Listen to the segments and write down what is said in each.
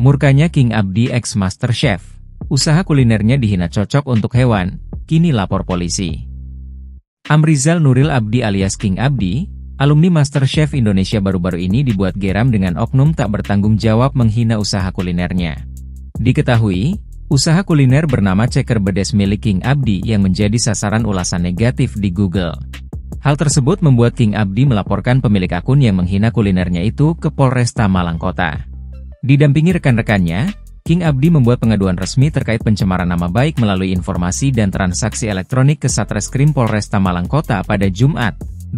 Murkanya King Abdi ex Master Chef. Usaha kulinernya dihina cocok untuk hewan, kini lapor polisi. Amrizal Nuril Abdi alias King Abdi, alumni Master Chef Indonesia baru-baru ini dibuat geram dengan oknum tak bertanggung jawab menghina usaha kulinernya. Diketahui, usaha kuliner bernama Ceker Bedes milik King Abdi yang menjadi sasaran ulasan negatif di Google. Hal tersebut membuat King Abdi melaporkan pemilik akun yang menghina kulinernya itu ke Polresta Malang Kota. Didampingi rekan-rekannya, King Abdi membuat pengaduan resmi terkait pencemaran nama baik melalui informasi dan transaksi elektronik ke Satreskrim Polresta Malang Kota pada Jumat,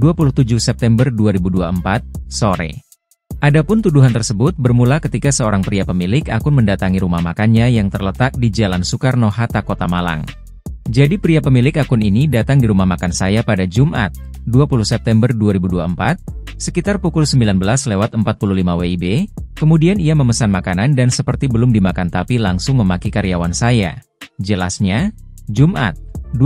27 September 2024, sore. Adapun tuduhan tersebut bermula ketika seorang pria pemilik akun mendatangi rumah makannya yang terletak di Jalan Soekarno-Hatta, Kota Malang. Jadi pria pemilik akun ini datang di rumah makan saya pada Jumat, 20 September 2024, sekitar pukul 19.45 WIB, kemudian ia memesan makanan dan seperti belum dimakan tapi langsung memaki karyawan saya. Jelasnya, Jumat,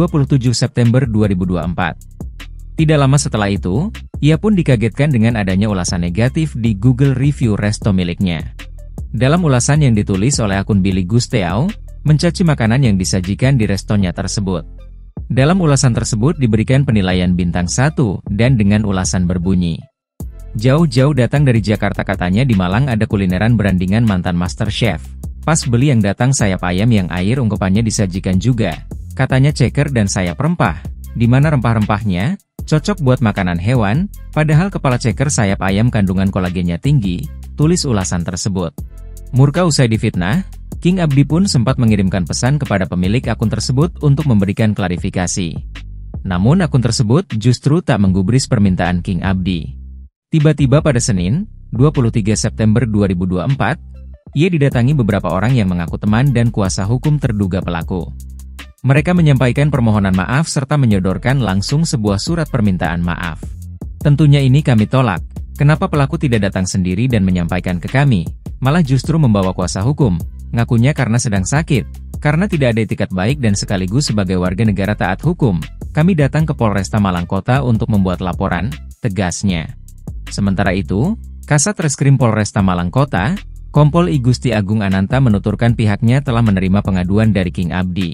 27 September 2024. Tidak lama setelah itu, ia pun dikagetkan dengan adanya ulasan negatif di Google Review resto miliknya. Dalam ulasan yang ditulis oleh akun Billy Gusteau, mencaci makanan yang disajikan di restonya tersebut. Dalam ulasan tersebut diberikan penilaian bintang 1 dan dengan ulasan berbunyi, "Jauh-jauh datang dari Jakarta katanya di Malang ada kulineran berandingan mantan Master Chef. Pas beli yang datang sayap ayam yang air ungkepannya disajikan juga. Katanya ceker dan sayap rempah. Di mana rempah-rempahnya? Cocok buat makanan hewan, padahal kepala ceker sayap ayam kandungan kolagennya tinggi," tulis ulasan tersebut. Murka usai difitnah, King Abdi pun sempat mengirimkan pesan kepada pemilik akun tersebut untuk memberikan klarifikasi. Namun akun tersebut justru tak menggubris permintaan King Abdi. Tiba-tiba pada Senin, 23 September 2024, ia didatangi beberapa orang yang mengaku teman dan kuasa hukum terduga pelaku. Mereka menyampaikan permohonan maaf serta menyodorkan langsung sebuah surat permintaan maaf. "Tentunya ini kami tolak. Kenapa pelaku tidak datang sendiri dan menyampaikan ke kami, malah justru membawa kuasa hukum? Ngakunya karena sedang sakit, karena tidak ada etikat baik dan sekaligus sebagai warga negara taat hukum, kami datang ke Polresta Malang Kota untuk membuat laporan," tegasnya. Sementara itu, Kasat Reskrim Polresta Malang Kota, Kompol I Gusti Agung Ananta menuturkan pihaknya telah menerima pengaduan dari King Abdi.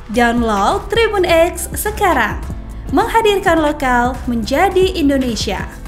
Download Tribun X sekarang, menghadirkan lokal menjadi Indonesia.